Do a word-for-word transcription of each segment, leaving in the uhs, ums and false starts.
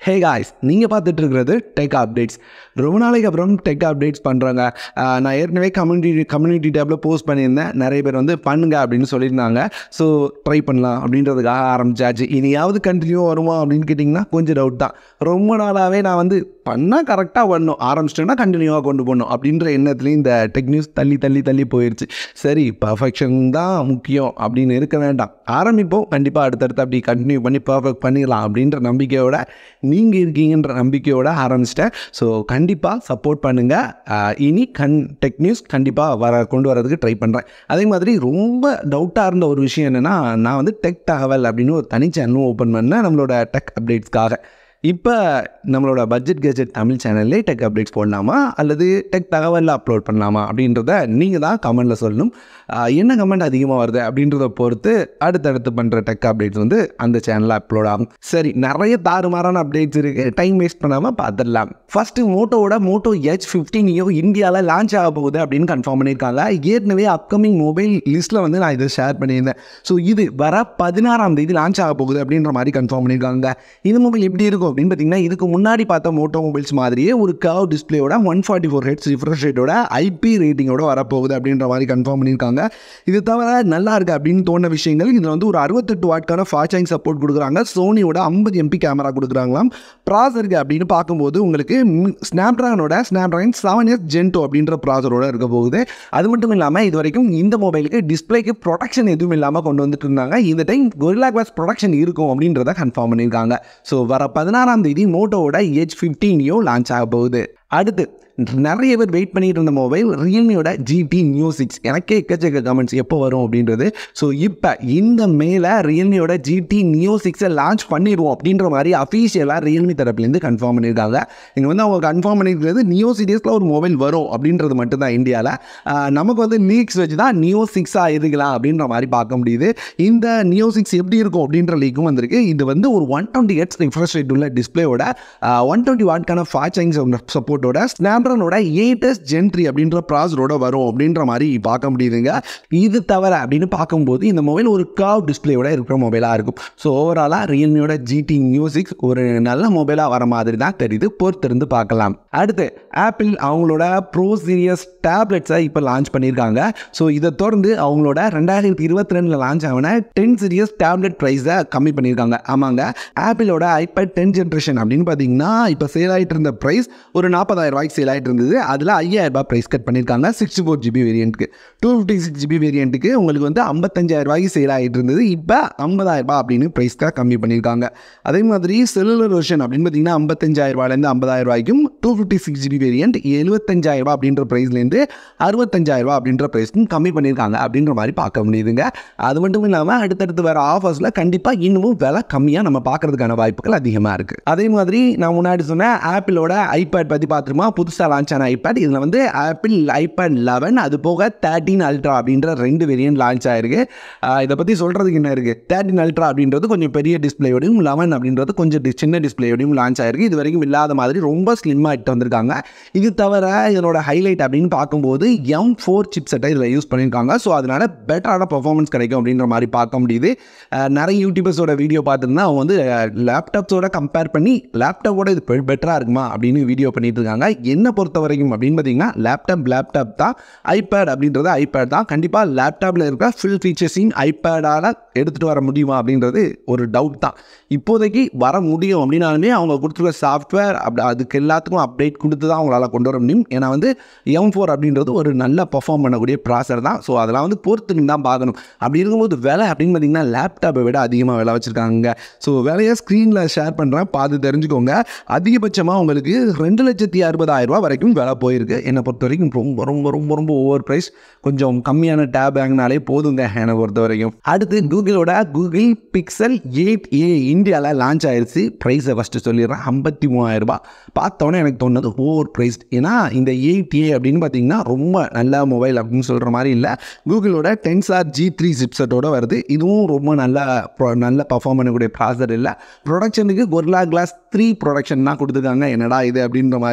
Hey guys, நீங்கள் பார்த்துட்டு இருக்கிறது டெக் அப்டேட்ஸ். ரொம்ப நாளைக்கு அப்புறம் டெக் அப்டேட்ஸ் பண்ணுறாங்க. நான் ஏற்கனவே கம்யூனிட்டி கம்யூனிட்டி டேப்பில் போஸ்ட் பண்ணியிருந்தேன். நிறைய பேர் வந்து பண்ணுங்க அப்படின்னு சொல்லியிருந்தாங்க. ஸோ ட்ரை பண்ணலாம் அப்படின்றதுக்காக ஆரம்பிச்சாச்சு. இனியாவது கண்டினியூ வருமா அப்படின்னு கேட்டிங்கன்னா கொஞ்சம் டவுட் தான். ரொம்ப நாளாகவே நான் வந்து பண்ணால் கரெக்டாக பண்ணணும், ஆரம்பிச்சிட்டேன்னா கண்டினியூவாக கொண்டு போகணும் அப்படின்ற எண்ணத்துலேயும் இந்த டெக் நியூஸ் தள்ளி தள்ளி தள்ளி போயிடுச்சு. சரி, பர்ஃபெக்ஷன் தான் முக்கியம் அப்படின்னு இருக்க வேண்டாம், ஆரம்பிப்போம். கண்டிப்பாக அடுத்தடுத்து அப்படி கண்டினியூ பண்ணி பர்ஃபெக்ட் பண்ணிடலாம் அப்படின்ற நம்பிக்கையோட நீங்கள் இருக்கீங்கன்ற நம்பிக்கையோடு ஆரம்பிச்சிட்டேன். ஸோ கண்டிப்பாக சப்போர்ட் பண்ணுங்கள். இனி கண் டெக் நியூஸ் கண்டிப்பாக வர கொண்டு வரதுக்கு ட்ரை பண்ணுறேன். அதே மாதிரி ரொம்ப டவுட்டாக இருந்த ஒரு விஷயம் என்னென்னா, நான் வந்து டெக் தகவல் அப்படின்னு ஒரு தனி சேனலும் ஓப்பன் பண்ணேன் நம்மளோட டெக் அப்டேட்ஸ்க்காக. இப்போ நம்மளோட பட்ஜெட் கெஜெட் தமிழ் சேனல்லே டெக் அப்டேட்ஸ் போடலாமா அல்லது டெக் தகவலில் அப்லோட் பண்ணலாமா அப்படின்றத நீங்கள் தான் கமெண்டில் சொல்லணும். என்ன கமெண்ட் அதிகமாக வருது அப்படின்றத பொறுத்து அடுத்தடுத்து பண்ணுற டெக் அப்டேட்ஸ் வந்து அந்த சேனலில் அப்லோட் ஆகும். சரி, நிறைய தாறுமாறான அப்டேட்ஸ் இருக்குது, டைம் வேஸ்ட் பண்ணாமல் பார்த்துடலாம். ஃபஸ்ட்டு மோட்டோவோட மோட்டோ எச் ஃபிஃப்டீனையோ இந்தியாவில் லான்ச் ஆக போகுது அப்படின்னு கன்ஃபார்ம் பண்ணியிருக்காங்க. ஏற்கனவே அப்கமிங் மொபைல் லிஸ்ட்டில் வந்து நான் இதை ஷேர் பண்ணியிருந்தேன். ஸோ இது வர பதினாறாம் தேதி லான்ச் ஆக போகுது அப்படின்ற மாதிரி கன்ஃபார்ம் பண்ணியிருக்காங்க. இந்த மொபைல் எப்படி இருக்கும் அப்படின்னு பார்த்தீங்கன்னா, இதுக்கு முன்னாடி பார்த்த மோட்டோ மொபைல்ஸ் மாதிரியே ஒரு கர்வ் டிஸ்பிளேயோட one forty four hertz refresh ரேட்டோட ஐபி ரேட்டிங்கோட வரப்போகுது அப்படின்ற மாதிரி கன்ஃபார்ம் பண்ணியிருக்காங்க. இது தவிர நல்லா இருக்குது அப்படின்னு தோண விஷயங்கள், இதில் வந்து ஒரு அறுபத்தெட்டு வாட்கான ஃபாஸ்ட் சார்ஜிங் சப்போர்ட் கொடுக்குறாங்க. சோனியோட ஐம்பது எம்பி கேமரா கொடுக்குறாங்களாம். ப்ராசருக்கு அப்படின்னு பார்க்கும்போது உங்களுக்கு ஸ்னாப்ட்ராகனோட Snapdragon seven S gen two அப்படின்ற ப்ராசரோட இருக்க போகுது. அது மட்டும் இல்லாமல் இது வரைக்கும் இந்த மொபைலுக்கு டிஸ்பிளேக்கு ப்ரொடக்ஷன் எதுவும் இல்லாமல் கொண்டு வந்துட்டு இருந்தாங்க. இந்த டைம் கொரில்லா கிளாஸ் ப்ரொடக்ஷன் இருக்கும் அப்படின்றத கன்ஃபார்ம் பண்ணியிருக்காங்க. ஸோ வர பதினாறாம் தேதி மோட்டோவோட எச் ஃபிஃப்டீனையோ லான்ச் ஆக போகுது. அடுத்து நிறைய பேர் வெயிட் பண்ணிட்டு இருந்த மொபைல் ரியல்மியோட ஜிடி நியூ சிக்ஸ். எனக்கே எக்கச்சக்க கமெண்ட்ஸ் எப்போ வரும் அப்படின்றது. ஸோ இப்போ இந்த மேலே ரியல்மியோட ஜிடி நியூ சிக்ஸை லான்ச் பண்ணிடுவோம் அப்படின்ற மாதிரி அஃபீஷியலாக ரியல்மி தரப்புலேருந்து கன்ஃபார்ம் பண்ணியிருக்காங்க. இங்கே வந்து அவங்க கன்ஃபார்ம் பண்ணியிருக்கிறது நியூ சீரியஸில் ஒரு மொபைல் வரும் அப்படின்றது மட்டும்தான். இந்தியாவில் நமக்கு வந்து லீக்ஸ் வச்சு தான் நியூ சிக்ஸாக இருக்கலாம் அப்படின்ற மாதிரி பார்க்க முடியுது. இந்த நியூ சிக்ஸ் எப்படி இருக்கும் அப்படின்ற லீக்கும் வந்திருக்கு. இது வந்து ஒரு one twenty hertz refresh rate உள்ள டிஸ்பிளேயோட ஒன் டுவெண்ட்டி வாட்கான ஃபாஸ்ட் சார்ஜிங் சப்போர்ட்டோட ஸ்னாப்ட்ராகனோட எயிட் எஸ் ஜென் த்ரீ அப்படின்ற ப்ராசரோட வரும் அப்படின்ற மாதிரி பார்க்க முடியுதுங்க. இது தவிர அப்படின்னு பார்க்கும்போது இந்த மொபைல் ஒரு கர்வ் டிஸ்பிளேயோட இருக்கிற மொபைலாக இருக்கும். ஸோ ஓவராலாக ரியல்மியோட ஜிடி நியூ சிக்ஸ் ஒரு நல்ல மொபைலாக வர மாதிரி தான் தெரியுது. பொறுத்திருந்து பார்க்கலாம். அடுத்து ஆப்பிள் அவங்களோட ப்ரோ சீரியஸ் டேப்லெட்ஸை இப்போ லான்ச் பண்ணியிருக்காங்க. ஸோ இதை தொடர்ந்து அவங்களோட ரெண்டாயிரத்தி இருபத்தி ரெண்டில் லான்ச் ஆகின டென் சீரியஸ் டேப்லெட் ப்ரைஸை கம்மி பண்ணியிருக்காங்க. ஆமாங்க, ஆப்பிளோட ஐபேட் டென் ஜென்ரேஷன் அப்படின்னு பார்த்தீங்கன்னா இப்போ சேல் ஆகிட்டு இருந்த ப்ரைஸ் ஒரு நாற்பதாயிரம் ரூபாய்க்கு சேல் ஆகிட்டு இருந்தது. அதில் ஐயாயிரம் ரூபாய் ப்ரைஸ் கட் பண்ணியிருக்காங்க. சிக்ஸ்டி ஃபோர் ஜிபி வேரியண்ட்டுக்கு. டூ ஃபிஃப்டி சிக்ஸ் ஜிபி வேரியண்ட்டுக்கு உங்களுக்கு வந்து ஐம்பத்தஞ்சாயிரம் ரூபாய்க்கு சேல் ஆகிட்டு இருந்தது. இப்போ ஐம்பதாயிரம் ரூபாய் அப்படின்னு ப்ரைஸ்க்காக கம்மி பண்ணியிருக்காங்க. அதே மாதிரி செல்லுலர் வெர்ஷன் அப்படின்னு பார்த்தீங்கன்னா ஐம்பத்தஞ்சாயிரம் ரூபாயிலேருந்து ஐம்பதாயிரம் ரூபாய்க்கும், two fifty six GB variant எழுபத்தஞ்சாயிரம் ரூபாய் அப்படின்ற ப்ரைஸ்லேருந்து அறுபத்தஞ்சாயிரம் ரூபாய் அப்படின்ற ப்ரைஸ்க்கும் கம்மி பண்ணியிருக்காங்க அப்படின்ற மாதிரி பார்க்க முடியுதுங்க. அது மட்டும் இல்லாமல் அடுத்தடுத்து வர ஆஃபர்ஸில் கண்டிப்பாக இன்னமும் விலை கம்மியாக நம்ம பார்க்கறதுக்கான வாய்ப்புகள் அதிகமாக இருக்குது. அதே மாதிரி நான் முன்னாடி சொன்னேன் ஆப்பிளோட ஐபேட் பற்றி பார்த்துருமா, புதுசாக லான்ச் ஆன ஐபேட். இதில் வந்து ஆப்பிள் ஐபேட் லெவன் அது போக தேர்ட்டீன் அல்ட்ரா அப்படின்ற ரெண்டு வேரியன்ட் லான்ச் ஆயிருக்கு. இதை பற்றி சொல்கிறதுக்கு என்ன இருக்குது, தேர்ட்டீன் அல்ட்ரா அப்படின்றது கொஞ்சம் பெரிய டிஸ்பிளேயோடையும், லெவன் அப்படின்றது கொஞ்சம் சின்ன டிஸ்பிளேயோடையும் லான்ச் ஆயிருக்கு. இது வரைக்கும் இல்லாத மாதிரி ரொம்ப ஸ்லிம்மாக இட்டு வந்திருக்காங்க. இது தவிர இதனோட ஹைலைட் அப்படின்னு பார்க்கும்போது எம் ஃபோர் சிப் செட்டை இதில் யூஸ் பண்ணியிருக்காங்க. ஸோ அதனால் பெட்டரான பர்ஃபார்மன்ஸ் கிடைக்கும் அப்படின்ற மாதிரி பார்க்க முடியுது. நிறைய யூடியூபர்ஸோட வீடியோ பார்த்துருந்தா அவங்க வந்து லேப்டாப்ஸோட கம்பேர் பண்ணி லேப்டாப்போட இது பெட்டராக இருக்குமா அப்படின்னு வீடியோ பண்ணிட்டு இருக்காங்க. என்ன பொறுத்த வரைக்கும் அப்படின்னு பார்த்தீங்கன்னா லேப்டாப் லேப்டாப் தான், ஐபேட் அப்படின்றது ஐபேட் தான். கண்டிப்பாக லேப்டாப்பில் இருக்கிற ஃபுல் ஃபீச்சர்ஸையும் ஐபேடால் எடுத்துகிட்டு வர முடியுமா அப்படின்றது ஒரு டவுட் தான். இப்போதைக்கு வர முடியும் அப்படின்னாலுமே அவங்க கொடுத்துருக்க சாஃப்ட்வேர் அப்படி அதுக்கு எல்லாத்துக்கும் அப்டேட் கொடுத்து தான் அவங்களால கொண்டு வர முடியும். ஏன்னா வந்து எம் ஃபோர் அப்படின்றது ஒரு நல்ல பர்ஃபார்ம் பண்ணக்கூடிய ப்ராசர் தான். ஸோ அதெல்லாம் வந்து பொறுத்துன்னு தான் பார்க்கணும். அப்படி இருக்கும்போது விலை அப்படின்னு பார்த்தீங்கன்னா லேப்டாப்பை விட அதிகமாக விலை வச்சுருக்காங்க. ஸோ விலையை ஸ்க்ரீனில் ஷேர் பண்ணுறேன், பார்த்து தெரிஞ்சுக்கோங்க. அதிகபட்சமாக உங்களுக்கு ரெண்டு லட்சத்தி அறுபதாயிரம் ரூபா வரைக்கும் விலை போயிருக்கு. என்னை பொறுத்த வரைக்கும் ரொம்ப ரொம்ப ரொம்ப ரொம்ப ஓவர் ப்ரைஸ். கொஞ்சம் கம்மியான டேப் வாங்கினாலே போதுங்க என்னை பொறுத்த வரைக்கும். அடுத்து கூகுளோட கூகுள் பிக்சல் எயிட் ஏ இந்தியாவில் லான்ச் ஆயிடுச்சு. ப்ரைஸை ஃபஸ்ட்டு சொல்லிடுறேன், ஐம்பத்தி மூவாயிரம் ரூபாய். பார்த்தோன்னே எனக்கு தோணுது ஓவர் ப்ரைஸ்ட். ஏன்னா இந்த எயிட் ஏ அப்படின்னு பார்த்தீங்கன்னா ரொம்ப நல்ல மொபைல் அப்படின்னு சொல்கிற மாதிரி இல்லை. கூகுளோட டென்சார் ஜி த்ரீ சிப்செட்டோட வருது. இதுவும் ரொம்ப நல்ல நல்ல பர்ஃபார்ம் பண்ணக்கூடிய ப்ராசர் இல்லை. ப்ரொடக்ஷனுக்கு கொரில்லா கிளாஸ் த்ரீ ப்ரொடக்ஷன் தான் கொடுத்துருக்காங்க. என்னடா இது அப்படின்ற மாதிரி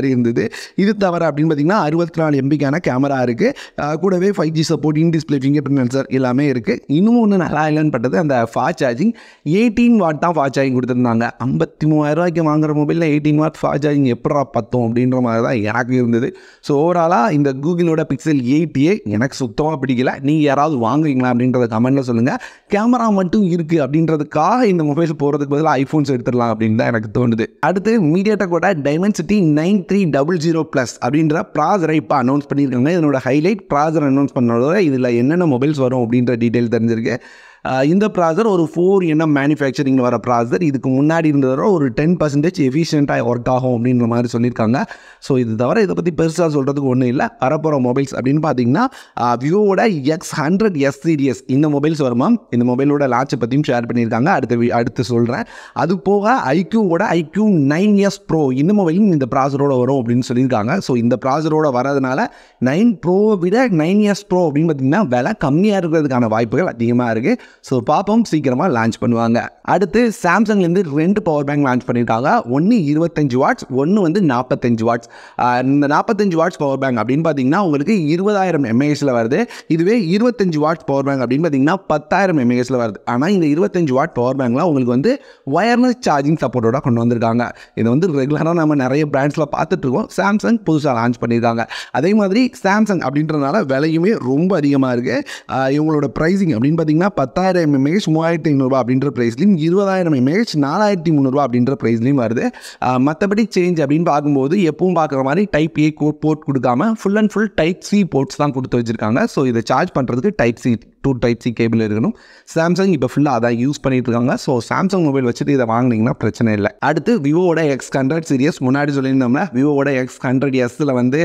இருந்தது. இது தவிர அப்படின்னு பார்த்தீங்கன்னா அறுபத்தி நாலு எம்பிக்கான கேமரா இருக்குது. கூடவே five G support, in display fingerprint sensor எல்லாமே இருக்குது. இன்னும் ஒன்று நல்லா இல்லைன்னு பட்டது அந்த ஃபாஸ்ட் சார்ஜிங். எயிட்டீன் வாட் தான் ஃபாஸ்ட் சார்ஜிங் கொடுத்துருந்தாங்க. ஐம்பத்தி மூவாயிரம் ரூபாய்க்கு வாங்குற மொபைலில் எயிட்டீன் வாட் ஃபாஸ்ட் சார்ஜிங் எப்படா பத்தும் அப்படின்ற மாதிரி தான் எனக்கு இருந்தது. ஸோ ஓவராலாக இந்த கூகுளோட பிக்சல் எயிட் ஏ எனக்கு சுத்தமாக பிடிக்கல. நீங்கள் யாராவது வாங்குவீங்களா அப்படின்றத கமெண்ட்டில் சொல்லுங்கள். கேமரா மட்டும் இருக்குது அப்படின்றதுக்காக இந்த மொபைல் போகிறதுக்கு பதிலாக ஐஃபோன்ஸ் எடுத்துடலாம் அப்படின்னு தான் எனக்கு தோணுது. அடுத்து மீடியாடெக்கோட Dimensity nine three double zero plus அப்படின்ற ப்ராசரை இப்போ அனௌன்ஸ் பண்ணியிருக்காங்க. இதனோட ஹைலைட் ப்ராசர் அனௌன்ஸ் பண்ணதோட இதில் என்னென்ன மொபைல்ஸ் வரும் அப்படின்ற டீட்டெயில் தெரிஞ்சிருக்கு. இந்த ப்ராசர் ஒரு ஃபோர் என்எம் மேனுஃபேக்சரிங்கில் வர ப்ராசர். இதுக்கு முன்னாடி இருந்ததோட ஒரு டென் பர்சன்டேஜ் எஃபிஷியண்ட்டாக ஒர்க் ஆகும் அப்படின்ற மாதிரி சொல்லியிருக்காங்க. ஸோ இது தவிர இதை பற்றி பெருசாக சொல்கிறதுக்கு ஒன்றும் இல்லை. வரப்போகிற மொபைல்ஸ் அப்படின்னு பார்த்தீங்கன்னா விவோட எக்ஸ் ஹண்ட்ரட் எஸ் சீரியஸ் இந்த மொபைல்ஸ் வருமா. இந்த மொபைலோட லான்ச்சை பற்றியும் ஷேர் பண்ணியிருக்காங்க. அடுத்து அடுத்து சொல்கிறேன். அது போக ஐக்யூவோட ஐக்யூ நைன் எஸ் ப்ரோ இந்த மொபைலும் இந்த ப்ராசரோட வரும் அப்படின்னு சொல்லியிருக்காங்க. ஸோ இந்த ப்ராசரோட வரதுனால நைன் ப்ரோவை விட நைன் எஸ் ப்ரோ அப்படின்னு பார்த்தீங்கன்னா விலை கம்மியாக இருக்கிறதுக்கான வாய்ப்புகள் அதிகமாக இருக்குது. ஸோ பாப்போம், சீக்கிரமாக லான்ச் பண்ணுவாங்க. அடுத்து சாம்சங்லேருந்து ரெண்டு பவர் பேங்க் லான்ச் பண்ணியிருக்காங்க. ஒன்று இருபத்தஞ்சு வாட்ஸ், ஒன்று வந்து நாற்பத்தஞ்சு வாட்ஸ். இந்த நாற்பத்தஞ்சு வாட்ஸ் பவர் பேங்க் அப்படின்னு பார்த்தீங்கன்னா உங்களுக்கு இருபதாயிரம் எம்ஏஹெச்சில் வருது. இதுவே இருபத்தஞ்சு வாட்ஸ் பவர் பேங்க் அப்படின்னு பார்த்தீங்கன்னா பத்தாயிரம் எம்ஏஹெச்சில் வருது. ஆனால் இந்த இருபத்தஞ்சு வாட் பவர் பேங்க்லாம் உங்களுக்கு வந்து ஒயர்லெஸ் சார்ஜிங் சப்போர்ட்டோட கொண்டு வந்திருக்காங்க. இதை வந்து ரெகுலராக நம்ம நிறைய பிராண்ட்ஸில் பார்த்துட்ருக்கோம். சாம்சங் புதுசாக லான்ச் பண்ணியிருக்காங்க. அதே மாதிரி சாம்சங் அப்படின்றதுனால விலையுமே ரொம்ப அதிகமாக இருக்குது. இவங்களோட ப்ரைஸிங் அப்படின்னு பார்த்தீங்கன்னா பத்தாயிரம் எம்ஏஹெச் மூவாயிரத்தி ஐநூறுரூவா அப்படின்ற ப்ரைஸ்லையும், இருபதாயிரம் எம்ஏஹெச் நாலாயிரத்தி முந்நூறுரூவா அப்படின்ற ப்ரைஸ்லையும் வருது. மற்றபடி சேஞ்ச் அப்படின்னு பார்க்கும்போது எப்பவும் பார்க்குற மாதிரி டைப் ஏ கோட் போர்ட் கொடுக்காம full and full type C ports தான் கொடுத்து வச்சுருக்காங்க. ஸோ இதை சார்ஜ் பண்ணுறதுக்கு type C to type C cable இருக்கணும். சாம்சங் இப்போ ஃபுல்லாக அதான் யூஸ் பண்ணிட்டு இருக்காங்க. ஸோ சாம்சங் மொபைல் வச்சுட்டு இதை வாங்கினீங்கன்னா பிரச்சனை இல்லை. அடுத்து விவோட எக்ஸ் ஹண்ட்ரட் சீரியஸ் முன்னாடி சொல்லியிருந்தோம்னா விவோட எக்ஸ் ஹண்ட்ரட் எஸ்ஸில் வந்து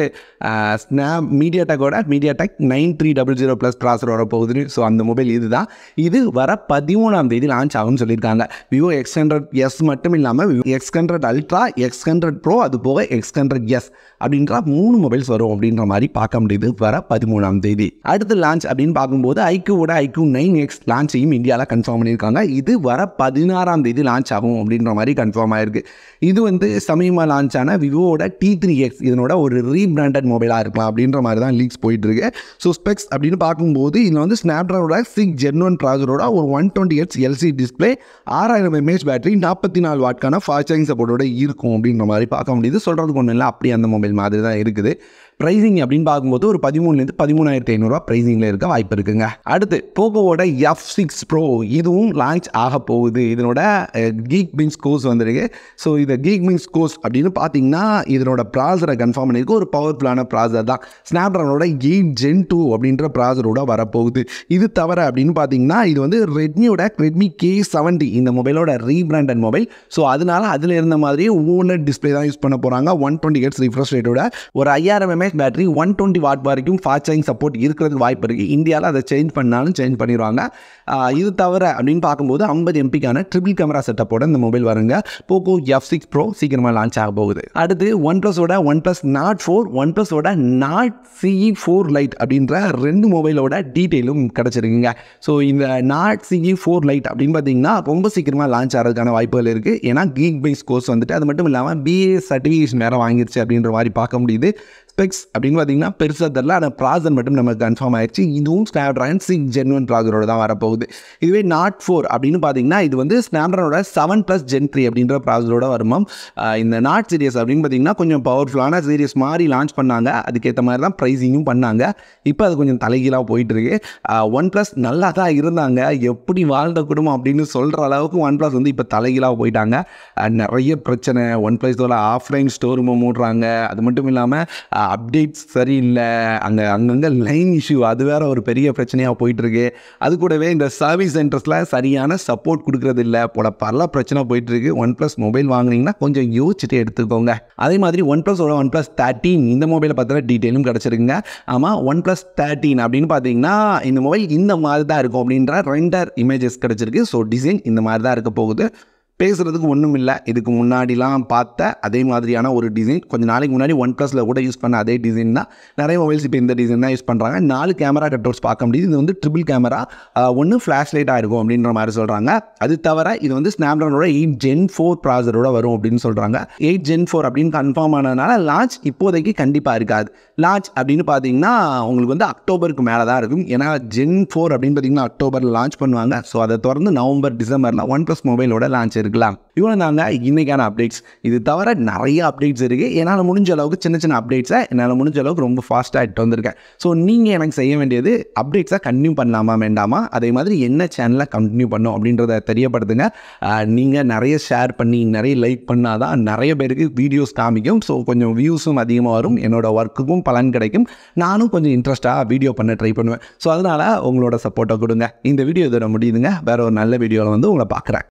ஸ்னாப் மீடியாடெக்கோட MediaTek nine three double zero plus processor வர போகுது. ஸோ அந்த மொபைல் இதுதான். இது வர பதிமூணாம் தேதி லான்ச் ஆகும்னு சொல்லியிருக்காங்க. விவோ எக்ஸ் ஹண்ட்ரட் எஸ் மட்டும் இல்லாமல் X hundred ultra, X hundred pro, அது போக எக்ஸ் ஹண்ட்ரட் எஸ் அப்படின்ற மூணு மொபைல்ஸ் வரும் அப்படின்ற மாதிரி பார்க்க முடியுது வர பதிமூணாம் தேதி. அடுத்து லான்ச் அப்படின்னு பார்க்கும்போது ஐக்யூவோட ஐக்யூ நைன் எக்ஸ் லான்ச்சையும் இந்தியாவில் கன்ஃபார்ம் பண்ணியிருக்காங்க. இது வர பதினாறாம் தேதி லான்ச் ஆகும் அப்படின்ற மாதிரி கன்ஃபார்ம் ஆயிருக்கு. இது வந்து சமயமாக லான்ச் ஆன விவோட டி த்ரீ எக்ஸ் இதனோட ஒரு ரீபிராண்டட் மொபைலாக இருக்கலாம் அப்படின்ற மாதிரி தான் லீக்ஸ் போயிட்டு இருக்கு. ஸோ ஸ்பெக்ஸ் அப்படின்னு பார்க்கும்போது இதில் வந்து ஸ்னாப்ட்ராகனோட சிக்ஸ் ஜென் ஒன் ப்ராசரோட ஒரு one twenty hertz LCD display, ஆறாயிரம் எம்ஏஹெச் பேட்டரி, நாற்பத்தி நாலு வாட்கான ஃபாஸ்ட் சார்ஜிங் சப்போர்ட்டோட இருக்கும் அப்படின்ற மாதிரி பார்க்க முடியுது. சொல்கிறதுக்கு ஒன்றும் இல்லை, அப்படி அந்த மொபைல் மாதிரி தான் இருக்குது. ப்ரைஸிங் அப்படின்னு பார்க்கும்போது ஒரு பதிமூணுலேருந்து பதிமூணாயிரத்தி ஐநூறுரூவா ப்ரைஸிங்கில் இருக்க வாய்ப்பு இருக்குங்க. அடுத்து போகோவோட எஃப் சிக்ஸ் ப்ரோ இதுவும் லான்ச் ஆக போகுது. இதனோட கீக் பிங்ஸ் கோர்ஸ் வந்துருக்கு. ஸோ இதை கீக் பிங்ஸ் கோர்ஸ் அப்படின்னு பார்த்தீங்கன்னா இதனோட ப்ராசரை கன்ஃபார்ம் பண்ணியிருக்கு. ஒரு பவர்ஃபுல்லான ப்ராசர் தான். ஸ்னாப்ட்ராகனோட எயிட் ஜென் டூ அப்படின்ற ப்ராசரோட வரப்போகுது. இது தவிர அப்படின்னு பார்த்தீங்கன்னா இது வந்து ரெட்மியோட ரெட்மி கே செவன்ட்டி இந்த மொபைலோட ரீபிராண்டட் மொபைல். ஸோ அதனால அதில் இருந்த மாதிரியே ஓலட் டிஸ்பிளே தான் யூஸ் பண்ண போகிறாங்க. ஒன் டுவெண்ட்டி ஹெர்ட்ஸ் ரிஃப்ரெஷ் ரேட்டோட ஒரு ஐயாயிரம் mAh battery, one twenty watt வரைக்கும் ஃபாஸ்ட் சார்ஜிங் சப்போர்ட் இருக்கிறதுக்கு வாய்ப்பு இருக்குது. இந்தியாவில் அதை சேஞ்ச் பண்ணாலும் சேஞ்ச் பண்ணிடுவாங்க. இது தவிர அப்படின்னு பார்க்கும்போது ஐம்பது எம்பிக்கான ட்ரிபிள் கேமரா செட்டப்போட இந்த மொபைல் வருங்க. போகோ எஃப் சிக்ஸ் ப்ரோ சீக்கிரமாக லான்ச் ஆக போகுது. அடுத்து ஒன் ப்ளஸோட one plus Nord four, one ப்ளஸோட நாட் சிஇ ஃபோர் லைட் அப்படின்ற ரெண்டு மொபைலோட டீட்டெயிலும் கிடச்சிருக்குங்க. ஸோ இந்த நாட் சிஇ ஃபோர் லைட் அப்படின்னு பார்த்தீங்கன்னா ரொம்ப சீக்கிரமாக லான்ச் ஆகிறதுக்கான வாய்ப்புகள் இருக்குது. ஏன்னா கீக் பைஸ் கோர்ஸ் வந்துட்டு அது மட்டும் இல்லாமல் பிஏ சர்டிஃபிகேஷன் வேறு வாங்கிருச்சு அப்படின்ற மாதிரி பார்க்க முடியுது. ஸ்பெக்ஸ் அப்படின்னு பார்த்தீங்கன்னா பெருசாக தெரில, ஆனால் ப்ராசர் மட்டும் நமக்கு கன்ஃபார்ம் ஆயிடுச்சு. இதுவும் ஸ்னாப்ட்ராகன் சிக்ஸ் ஜென் ஒன் ப்ராசரோட தான் வரப்போகுது. இதுவே நாட் ஃபோர் அப்படின்னு பார்த்தீங்கன்னா இது வந்து ஸ்னாப்ட்ராகனோட செவன் ப்ளஸ் ஜென் த்ரீ அப்படின்ற ப்ராசரோட வருமாம். இந்த நாட் சீரியஸ் அப்படின்னு பார்த்தீங்கன்னா கொஞ்சம் பவர்ஃபுல்லான சீரியஸ் மாதிரி லான்ச் பண்ணாங்க. அதுக்கேற்ற மாதிரி தான் ப்ரைஸிங்கும் பண்ணாங்க. இப்போ அது கொஞ்சம் தலைகீழாக போயிட்டு இருக்கு. ஒன் ப்ளஸ் நல்லா தான் இருந்தாங்க, எப்படி வாழ்ந்த குடும்பம் அப்படின்னு சொல்கிற அளவுக்கு ஒன் ப்ளஸ் வந்து இப்போ தலைகீழாக போயிட்டாங்க. நிறைய பிரச்சனை. ஒன் ப்ளஸோட ஆஃப்லைன் ஸ்டோர் ரூமை மூடுறாங்க. அது மட்டும் இல்லாமல் அப்டேட்ஸ் சரியில்லை, அங்கே அங்கங்கே லைன் இஷ்யூ, அது வேறு ஒரு பெரிய பிரச்சனையாக போயிட்டுருக்கு. அது கூடவே இந்த சர்வீஸ் சென்டர்ஸில் சரியான சப்போர்ட் கொடுக்குறது இல்லை போல பல பிரச்சனை போயிட்டுருக்கு. ஒன் ப்ளஸ் மொபைல் வாங்கினீங்கன்னா கொஞ்சம் யோசிச்சுட்டு எடுத்துக்கோங்க. அதே மாதிரி ஒன் ப்ளஸோட ஒன் ப்ளஸ் தேர்ட்டீன் இந்த மொபைலை பற்றின டீட்டெயிலும் கிடச்சிருக்குங்க. ஆமாம், ஒன் ப்ளஸ் தேர்ட்டீன் அப்படின்னு பார்த்தீங்கன்னா இந்த மொபைல் இந்த மாதிரி தான் இருக்கும் அப்படின்ற ரெண்டர் இமேஜஸ் கிடச்சிருக்கு. ஸோ டிசைன் இந்த மாதிரி தான் இருக்க போகுது. பேசுகிறதுக்கு ஒன்றும் இல்லை. இதுக்கு முன்னாடிலாம் பார்த்த அதே மாதிரியான ஒரு டிசைன், கொஞ்சம் நாளைக்கு முன்னாடி ஒன் ப்ளஸில் கூட யூஸ் பண்ண அதே டிசைன் தான் நிறைய மொபைல்ஸ் இப்போ இந்த டிசைன் தான் யூஸ் பண்ணுறாங்க. நாலு கேமரா கட்அவுட்ஸ் பார்க்க முடியுது. இது வந்து ட்ரிபிள் கேமரா, ஒன்று ஃப்ளாஷ் லைட்டாக இருக்கும் அப்படின்ற மாதிரி சொல்கிறாங்க. அது தவிர இது வந்து ஸ்னாப்ட்ராகனோட எயிட் ஜென் ஃபோர் ப்ராசரோட வரும் அப்படின்னு சொல்கிறாங்க. எயிட் ஜென் ஃபோர் அப்படின்னு கன்ஃபார்ம் ஆனதுனால லான்ச் இப்போதைக்கு கண்டிப்பாக இருக்காது. லான்ச் அப்படின்னு பார்த்தீங்கன்னா உங்களுக்கு வந்து அக்டோபருக்கு மேலே தான் இருக்கும். ஏன்னா ஜென் ஃபோர் அப்படின்னு பார்த்தீங்கன்னா அக்டோபரில் லான்ச் பண்ணுவாங்க. ஸோ அதை தொடர்ந்து நவம்பர் டிசம்பரில் ஒன் ப்ளஸ் மொபைலோட லான்ச் இருக்கலாம். இவ்வளோ தாங்க இன்றைக்கான அப்டேட்ஸ். இது தவிர நிறைய அப்டேட்ஸ் இருக்குது. என்னால் முடிஞ்ச அளவுக்கு சின்ன சின்ன அப்டேட்ஸை என்னால் முடிஞ்ச அளவுக்கு ரொம்ப ஃபாஸ்ட்டாக எடுத்து வந்திருக்கேன். ஸோ நீங்கள் எனக்கு செய்ய வேண்டியது அப்டேட்ஸை கண்டினியூ பண்ணலாமா வேண்டாமா, அதே மாதிரி என்ன சேனலை கண்டினியூ பண்ணோம் அப்படின்றத தெரியப்படுத்துங்க. நீங்கள் நிறைய ஷேர் பண்ணி நிறைய லைக் பண்ணால் தான் நிறைய பேருக்கு வீடியோஸ் காமிக்கும். ஸோ கொஞ்சம் வியூஸும் அதிகமாக வரும், என்னோடய ஒர்க்குக்கும் பலன் கிடைக்கும், நானும் கொஞ்சம் இன்ட்ரெஸ்ட்டாக வீடியோ பண்ண ட்ரை பண்ணுவேன். ஸோ அதனால் உங்களோட சப்போர்ட்டை கொடுங்க. இந்த வீடியோ இதோட முடியுதுங்க. வேறு ஒரு நல்ல வீடியோவில் வந்து உங்களை பார்க்குறேன்.